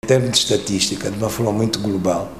termos de estatística, de uma forma muito global,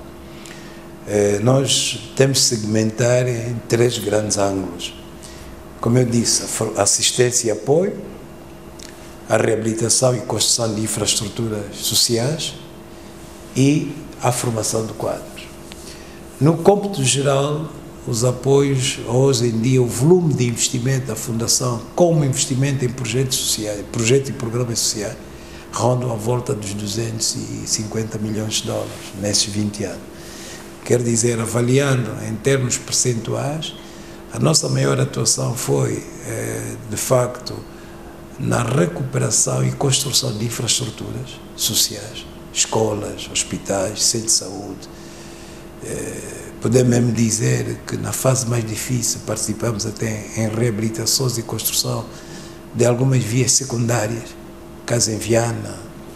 nós temos de segmentar em 3 grandes ângulos. Como eu disse, a assistência e apoio, a reabilitação e construção de infraestruturas sociais e a formação de quadros. No cômputo geral, os apoios, hoje em dia, o volume de investimento da Fundação, como investimento em projetos sociais, projetos e programas sociais, rondam à volta dos 250 milhões de dólares nesses 20 anos. Quer dizer, avaliando em termos percentuais, a nossa maior atuação foi, de facto, na recuperação e construção de infraestruturas sociais, escolas, hospitais, centros de saúde. Podemos mesmo dizer que na fase mais difícil participamos até em reabilitações e construção de algumas vias secundárias, Casa em Viana.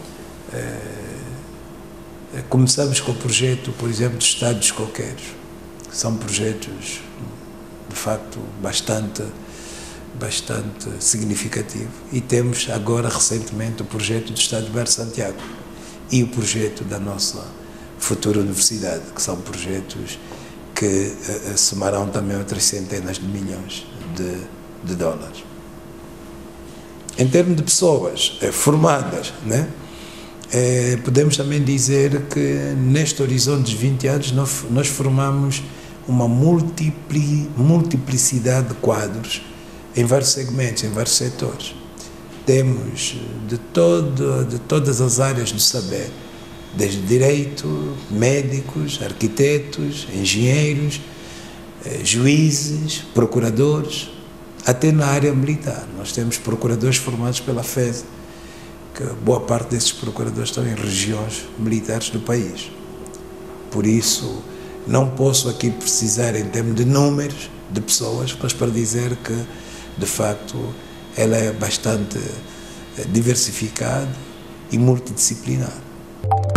Começamos com o projeto, por exemplo, dos estádios coqueiros, que são projetos, de facto, bastante significativo. E temos agora, recentemente, o projeto do Estádio Berço Santiago e o projeto da nossa futura universidade, que são projetos que somarão também outras centenas de milhões de dólares. Em termos de pessoas formadas, né, podemos também dizer que neste horizonte de 20 anos nós formamos uma multiplicidade de quadros em vários segmentos, em vários setores. Temos de todas as áreas do saber, desde direito, médicos, arquitetos, engenheiros, juízes, procuradores, até na área militar. Nós temos procuradores formados pela FES, que boa parte desses procuradores estão em regiões militares do país. Por isso, não posso aqui precisar em termos de números de pessoas, mas para dizer que, de facto, ela é bastante diversificada e multidisciplinar.